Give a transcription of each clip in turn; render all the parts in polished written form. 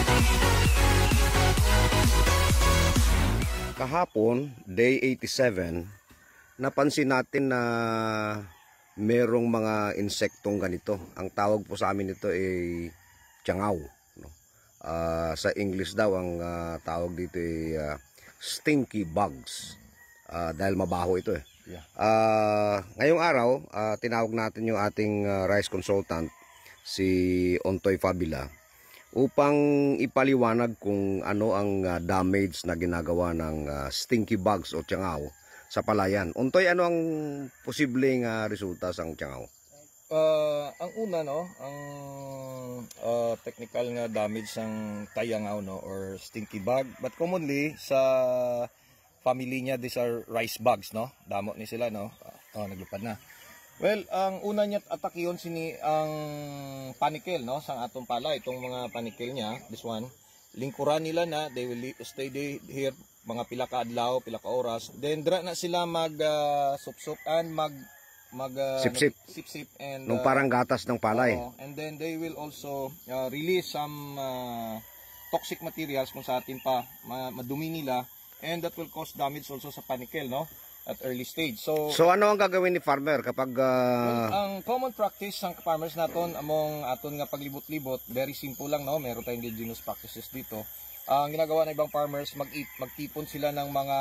Kahapon, day 87, napansin natin na merong mga insektong ganito. Ang tawag po sa amin ito ay tiyangaw. No? Sa English daw, ang tawag dito ay stinky bugs. Dahil mabaho ito eh. Yeah. Ngayong araw, tinawag natin yung ating rice consultant, si Ontoy Fabila, upang ipaliwanag kung ano ang damage na ginagawa ng stinky bugs o tiyangaw sa palayan. Ontoy, ano ang posibleng resulta sa tiyangaw? Ang una, no, ang technical nga damage ng tayangaw, no, or stinky bug, but commonly sa family niya, these are rice bugs, no. Damo ni sila, no. Naglupad na. Well, ang una niya atake yun ang panikel, no, sa atong pala, itong mga panikel niya, this one, lingkuran nila na, they will stay here mga pila ka adlaw, pila ka oras, then dra na sila mag-sup-sup and sip-sip and nung parang gatas ng palay. And then they will also release some toxic materials kung sa atin pa madumi nila, and that will cause damage also sa panikel, no, at early stage. So ano ang gagawin ni farmer kapag well, ang common practice ng farmers naton among aton nga paglibot-libot, very simple lang, no, meron tayong indigenous practices dito. Ang ginagawa ng ibang farmers, magtipon sila ng mga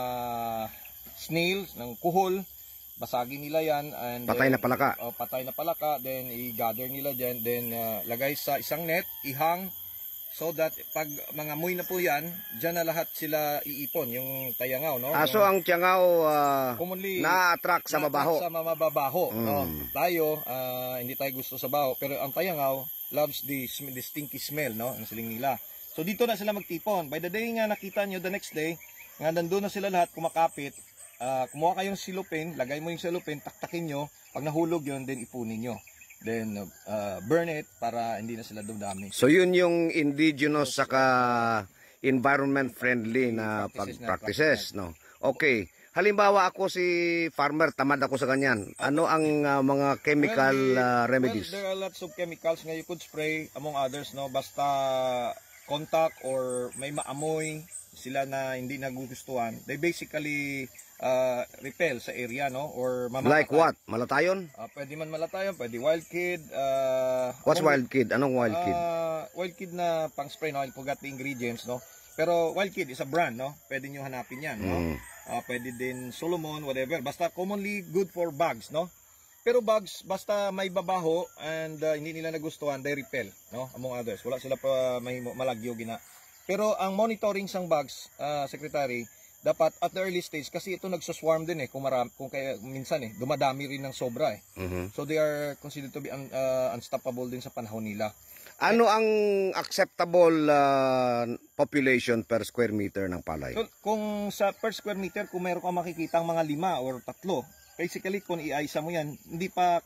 snails, ng kuhol, basagin nila yan, and patay na palaka. Patay na palaka, then i-gather nila dyan, then lagay sa isang net, ihang, so that pag mga amoy na po yan, dyan na lahat sila iipon, yung tayangaw, no? So ang tiyangaw commonly na-attract sa mabaho. Sa mababaho, no? Tayo, hindi tayo gusto sa baho, pero ang tayangaw loves the stinky smell, no? Ang siling nila. So dito na sila magtipon. By the day nga nakita nyo, the next day, nga nandun na sila lahat kumakapit, kumuha kayong silupin, lagay mo yung silupin, taktakin nyo, pag nahulog yun, then ipunin nyo. Then burn it para hindi na sila dumdami. So yun yung indigenous saka environment friendly na practices, no? Okay. Halimbawa ako si farmer, tamad ako sa ganyan. Ano ang mga chemical remedies? Well, there are lots of chemicals nga you could spray, among others, no, basta contact or may maamoy sila na hindi nagugustuhan, they basically repel sa area, no, or mamamatay. Like what? Malatayon? Pwede man malatayon, pwede wild kid. What's wild kid? Anong wild kid? Wild kid na pang spray, no, I forgot the ingredients, no. Pero wild kid is a brand, no. Pwede nyo hanapin yan, no. Pwede din Solomon, whatever. Basta commonly good for bugs, no. Pero bugs, basta may babaho and hindi nila nagustuhan, they repel, no, among others. Wala sila pa may malagyo gina. Pero ang monitoring sang bugs, secretary, dapat at the early stage, kasi ito nagsaswarm din eh, kung kaya minsan eh, dumadami rin ng sobra eh. So they are considered to be unstoppable din sa panahon nila. Ano ang acceptable population per square meter ng palay? So, kung sa per square meter, kung meron ka makikita mga 5 or 3, basically kung iaisa mo yan, hindi pa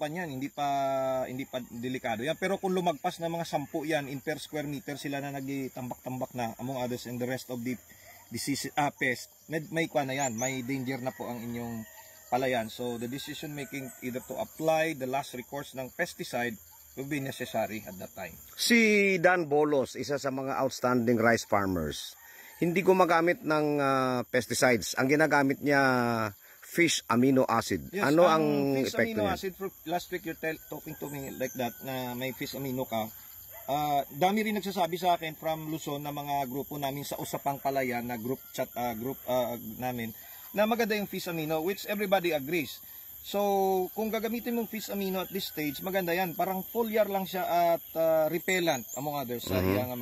delikado yan. Pero kung lumagpas na mga 10 yan, in per square meter sila na nagtambak-tambak na, among others, and the rest of the disease, pest, may kwa na yan, may danger na po ang inyong palayan. So the decision making either to apply the last recourse ng pesticide will be necessary at that time. Si Dan Bolos, isa sa mga outstanding rice farmers, hindi gumagamit ng pesticides. Ang ginagamit niya, fish amino acid. Yes, ano ang fish epekto amino niya? acid, last week you're talking to me like that, na may fish amino ka. Dami rin nagsasabi sa akin from Luzon na mga grupo namin sa usapang palayan na group chat namin na maganda yung fish amino, which everybody agrees. So kung gagamitin mong fish amino at this stage, maganda yan. Parang foliar lang siya at repellent among others sa iyang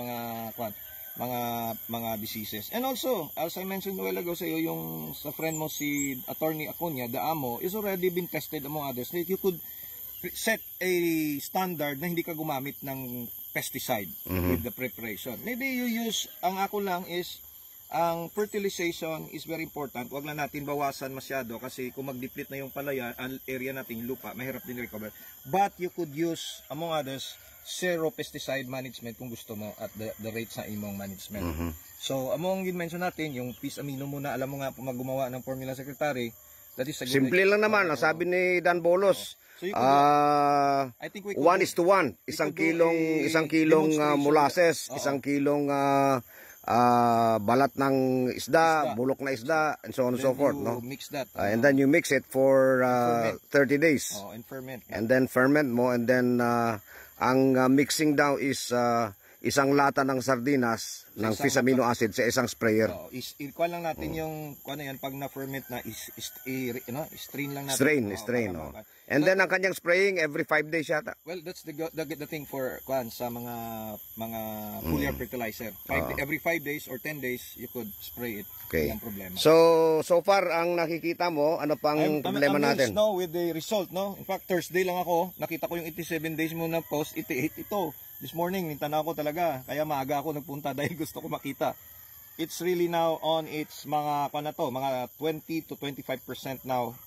mga diseases. And also, as I mentioned a while ago sa iyo, yung sa friend mo si Attorney Acuña, the AMO, is already been tested among others. That you could set a standard na hindi ka gumamit ng pesticide with the preparation. Maybe you use, ang ako lang is, ang fertilization is very important. Huwag lang natin bawasan masyado kasi kung mag-deplete na yung palaya, ang area nating lupa, mahirap din recover. But you could use, among others, zero pesticide management kung gusto mo at the rate sa imong management. So, among mention natin, yung fish amino muna, alam mo nga gumawa ng formula, secretary, that is a good Simple lang naman, sabi ni Dan Bolos, So you could, I think we could 1:1. we Isang could do kilong a kilong demonstration. molasses, Oo. isang kilong balat ng isda, bulok na isda, and so on and Then so forth, you no? mix that. And then you mix it for ferment. 30 days. And ferment. And then ferment mo, and then ang mixing daw is isang lata ng sardinas ng isang fish amino acid sa isang sprayer. Ikuha lang natin yung ano yan, pag na-ferment na strain lang natin. Strain. And then ang kanyang spraying every 5 days yata. Well, that's the thing for sa mga foliar fertilizer. Every 5 days or 10 days you could spray it. Okay. Walang problema. So far ang nakikita mo, ano pang problema natin? I'm amazed, no, with the result, no. In fact, Thursday lang ako, nakita ko yung 87 days mo na post, ito. This morning, nintana ko talaga. Kaya maaga ako nagpunta dahil gusto ko makita. It's really now on its mga 20 to 25% now.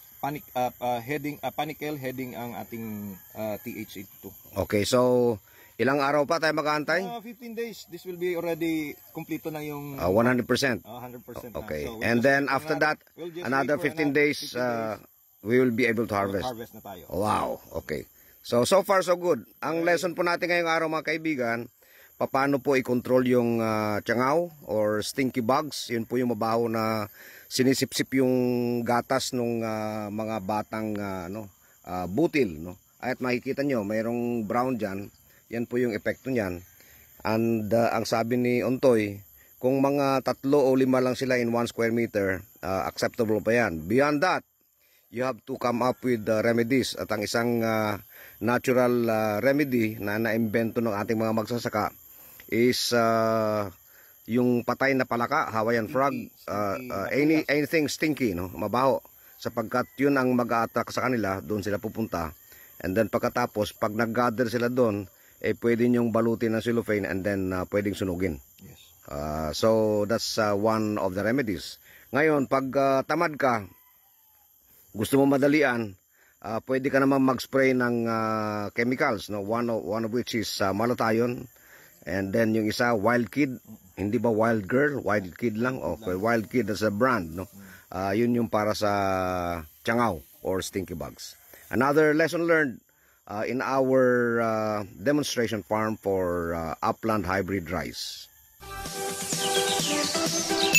Panicle heading ang ating TH82. Okay, so ilang araw pa tayo mag-aantay? 15 days. This will be already kompleto na yung 100%. 100% Okay. So and then after that, another 15 days, we will be able to harvest. Harvest na tayo. Wow, okay. So far so good. Ang lesson po natin ngayong araw mga kaibigan, paano po i-control yung tiyangaw or stinky bugs. Yun po yung mabaho na sinisipsip yung gatas ng mga batang butil, no? At makikita nyo, mayroong brown dyan. Yan po yung epekto niyan. And ang sabi ni Ontoy, kung mga 3 o 5 lang sila in 1 square meter, acceptable pa yan. Beyond that, you have to come up with remedies. At ang isang natural remedy na naimbento ng ating mga magsasaka is yung patay na palaka, Hawaiian frog, anything stinky, no? Mabaho. Sapagkat yun ang mag-a-attract sa kanila, doon sila pupunta. And then pagkatapos, pag nag-gather sila doon, pwede nyong balutin ng cellophane and then pwedeng sunugin. Yes. So that's one of the remedies. Ngayon, pag tamad ka, gusto mo madalian, pwede ka naman mag-spray ng chemicals, no? One of which is malathion, and then yung isa Wild Kid, hindi ba Wild Girl, Wild Kid lang, okay, Wild Kid as a brand, no? Yun yung para sa tiyangaw or stinky bugs. Another lesson learned in our demonstration farm for upland hybrid rice.